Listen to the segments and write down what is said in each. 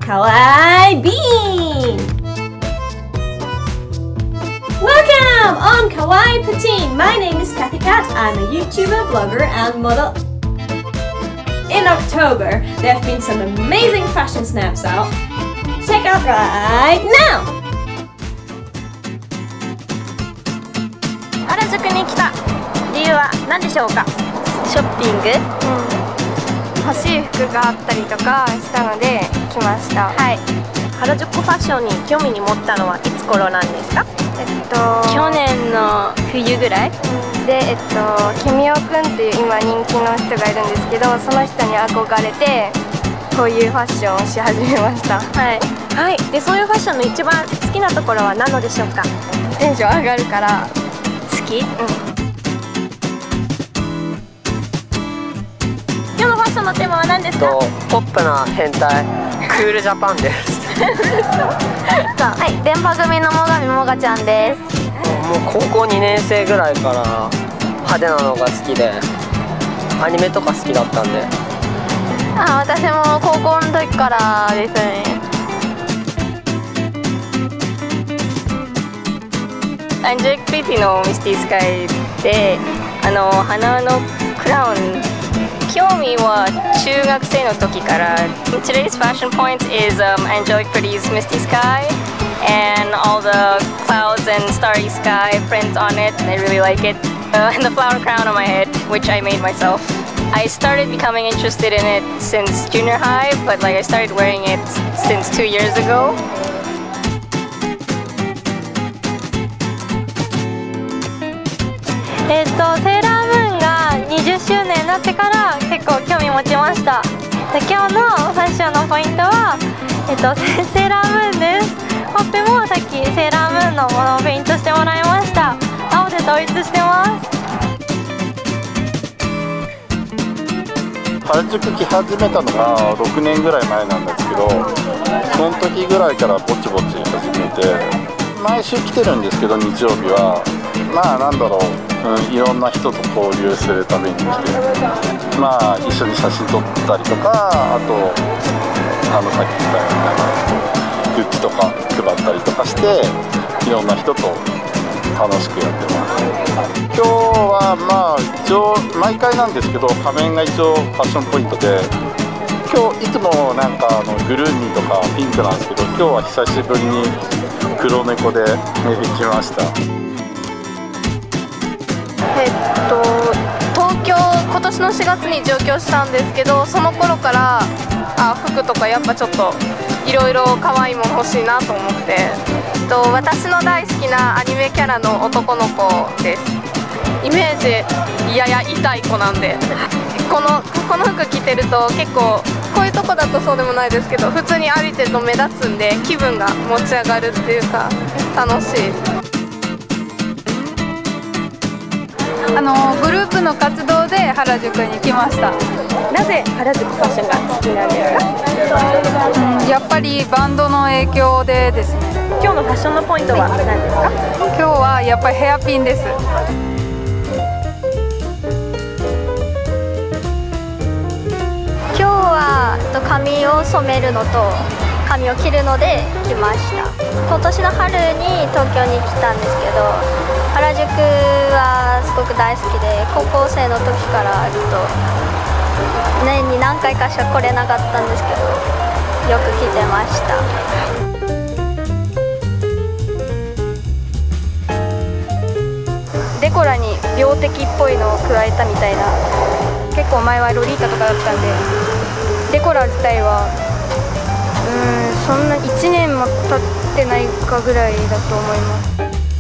Kawaii Bean! Welcome on Kawaii Poutine! My name is Kathy Cat. I'm a YouTuber, blogger and model. In October, there have been some amazing fashion snaps out. Check out right now! 原宿に来た理由は何でしょうか？ショッピング？ 欲しい服があったりとかしたので来ました。 はい。原宿ファッションに興味に持ったのはいつ頃なんですか？去年の冬ぐらい？ で、キミオくんっていう今人気の人がいるんですけど、その人に憧れてこういうファッションをし始めました。 はい。はい。で、そういうファッションの一番好きなところは何のでしょうか？ テンション上がるから好き？今日のファッションのテーマは何ですか？ ポップな変態クールジャパンです。 はい、電波組の最上もがちゃんです。 もう高校2年生ぐらいから派手なのが好きで、アニメとか好きだったんで。 私も高校の時からですね。 アンジェリック・ビーティのミスティスカイで花のクラウン興味は中学生の時から。 Today's fashion point is Angelic Pretty's Misty Sky and all the clouds and starry sky print on it. I really like it. And the flower crown on my head, which I made myself. I started becoming interested in it since junior high, but like I started wearing it since 2 years ago. セーラームーンが20周年になってから結構興味持ちました。で、今日のファッションのポイントは、セーラームーンです。ほっぺもさっきセーラームーンのものをペイントしてもらいました。青で統一してます。 原宿来始めたのが6年ぐらい前なんですけど、その時ぐらいからぼちぼち始めて、毎週来てるんですけど、日曜日はまあなんだろう、いろんな人と交流するために来て、まあ一緒に写真撮ったりとか、あとさっき言ったようにグッズとか配ったりとかして、いろんな人と楽しくやってます。今日はまあ一応毎回なんですけど、仮面が一応ファッションポイントで、今日いつもなんかグルーニーとかピンクなんですけど、今日は久しぶりに黒猫で行きました。 東京、今年の4月に上京したんですけど、その頃から服とかやっぱちょっといろいろ可愛いもの欲しいなと思って、私の大好きなアニメキャラの男の子です。イメージやや痛い子なんで、この服着てると結構こういうとこだとそうでもないですけど、普通に歩いてると目立つんで気分が持ち上がるっていうか楽しい。グループの活動で原宿に来ました。 なぜ原宿ファッションが好きなんですか？ やっぱりバンドの影響でですね。 今日のファッションのポイントは何ですか？ 今日はやっぱりヘアピンです。 今日は髪を染めるのと髪を切るので来ました。今年の春に東京に来たんですけど、原宿はすごく大好きで、高校生の時からずっと年に何回かしか来れなかったんですけど、よく来てました。 デコラに病的っぽいのを加えたみたいな。結構前はロリータとかだったんで、デコラ自体はそんな1年も経ってないかぐらいだと思います。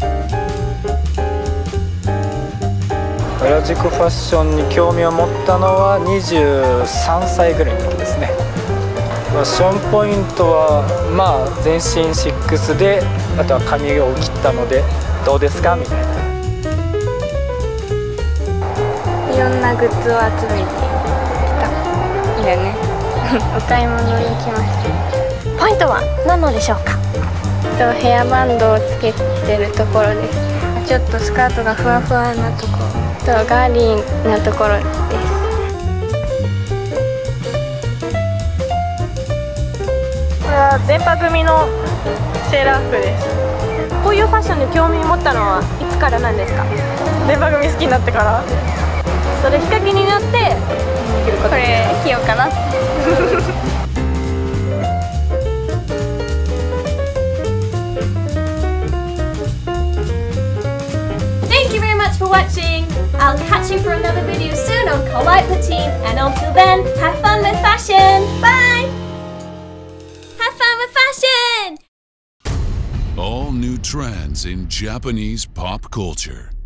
原宿ファッションに興味を持ったのは23歳ぐらいの時ですね。ファッションポイントはまあ全身シックスで、あとは髪を切ったのでどうですかみたいな。 いろんなグッズを集めてきた。いいよね。お買い物に来ました。 ポイントは何のでしょうか？ ヘアバンドをつけてるところです。ちょっとスカートがふわふわなところとガーリーなところです。これは電波組のセーラー服です。 こういうファッションに興味を持ったのはいつからなんですか？ 電波組好きになってから。 それきっかけになってこれ着ようかな。 Thank you very much for watching. I'll catch you for another video soon on Kawaii Poutine, and until then, have fun with fashion. Bye. Have fun with fashion. All new trends in Japanese pop culture.